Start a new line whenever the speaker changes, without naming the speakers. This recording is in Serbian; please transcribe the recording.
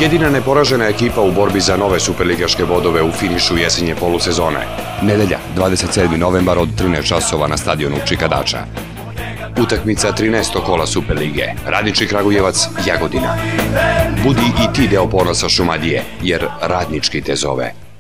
Jedina neporažena ekipa u borbi za nove superligaške bodove u finišu jesenje polusezone. Nedelja, 27. novembar od 13 časova na stadionu Čikadača. Utakmica 13. kola Superlige, Radnički Kragujevac, Jagodina. Budi i ti deo ponosa Šumadije, jer Radnički te zove.